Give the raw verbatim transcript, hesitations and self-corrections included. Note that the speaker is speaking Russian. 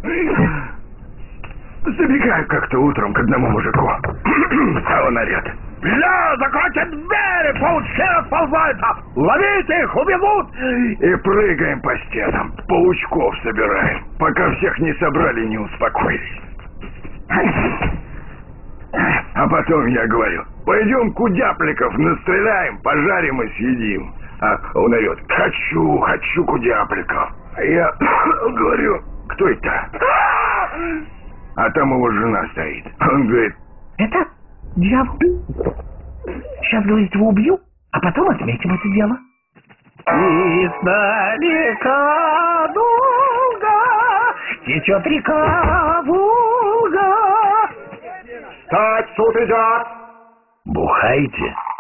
Забегаю как-то утром к одному мужику. А он орет: «Бля, закройте двери, паучки расползаются! Ловите их, убегут!» И прыгаем по стенам, паучков собираем, пока всех не собрали и не успокоились. А потом я говорю: «Пойдем кудяпликов настреляем, пожарим и съедим». А он орет: «Хочу, хочу кудяпликов». А я говорю: «Кто это?» А там его жена стоит. Он говорит: «Это дьявол. Сейчас, говорит, его убью, а потом отметим это дело». Издалека долго течет река Волга. «Встать, суд идет!» Бухайте.